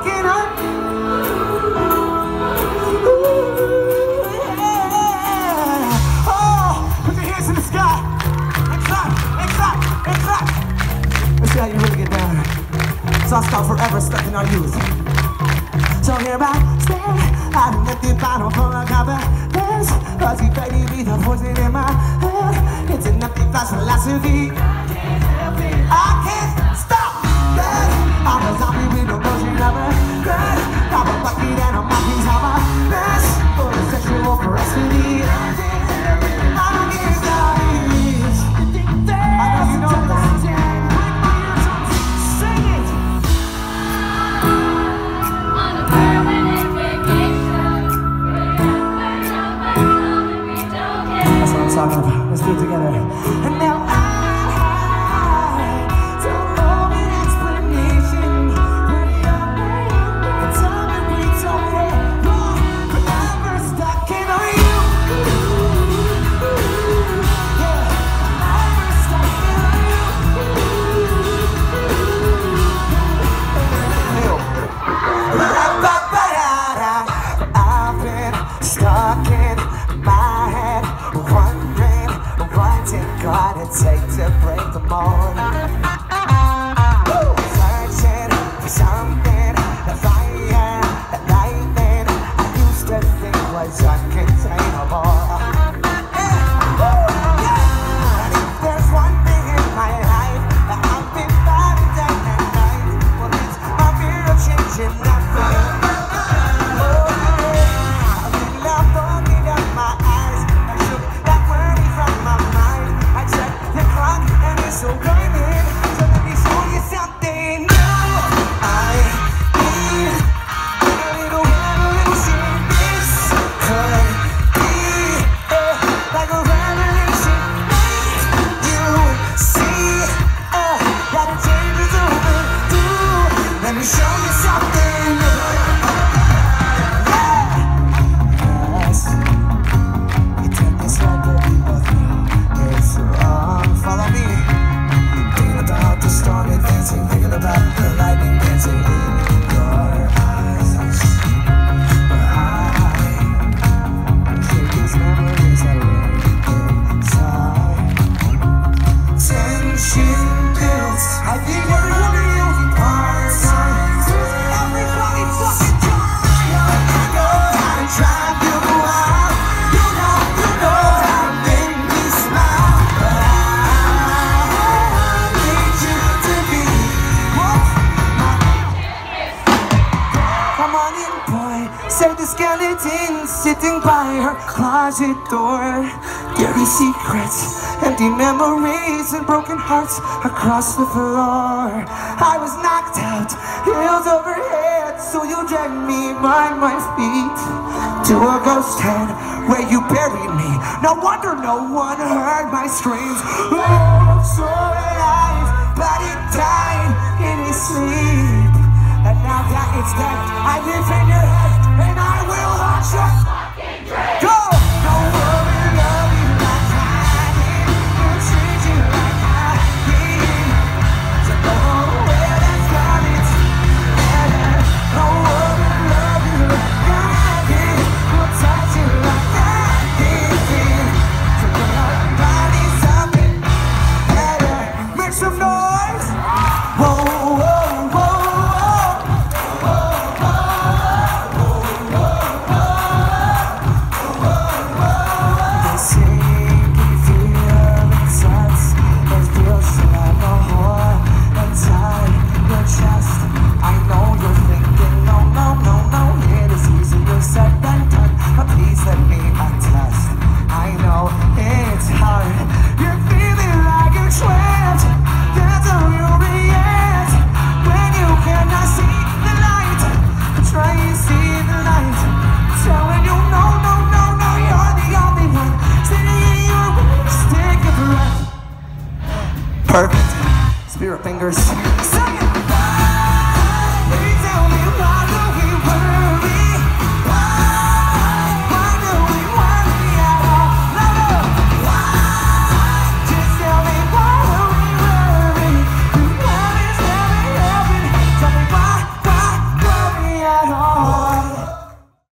talking on. Put your hands in the sky and clap, and clap, and clap. Let's see how you really get down. Sauce called Forever Stuck in Our Youth. So here I stand at an empty bottle full of confidence. Cause you baby be the poison in my head. It's an empty glass philosophy. I can't stop that. I'm a zombie with no notion of a threat. I'm a bucket and a monkey's how I mess. For the sexual veracity. I don't get stories. I know you know that. Sing it. That's what I'm talking about. Let's do it together. And now don't know an explanation. When you're the time that we don't have. Forever stuck in our youth. Yeah, forever stuck in our youth. I've been stuck in my head, wondering what it gonna take to break the mold. Searching for something, a fire, a lightning I used to think was uncontainable. And if there's one thing in my life that I've been fighting day and night, well it's my fear of changing nothing. So burning, so let me show you something new. I need a little revolution. This could be like a revolution. You see that a change is overdue. Let me show you something new. Yes, you take this right that we both know it's wrong. Follow me. About the storm and dancing, thinking about the lightning dancing in your eyes. I take these memories that live inside. Tension builds. I think we're running apart. Everybody fucking try. I know how to drive you wild. You know how to make me smile. Say the skeleton sitting by her closet door. Dirty secrets, empty memories, and broken hearts across the floor. I was knocked out, heels over head, so you dragged me by my feet to a ghost town where you buried me. No wonder no one heard my screams. Oh, so alive, but it died in his sleep. And now that it's dead, I live in your head, and I will haunt your fucking dreams. Go! No one will love you like I did, will treat you like I did. So go where that's got it. No one will love you like I did, will touch you like I did. So put your bodies up and make some noise. Whoa, whoa, whoa. Perfect. Spirit fingers.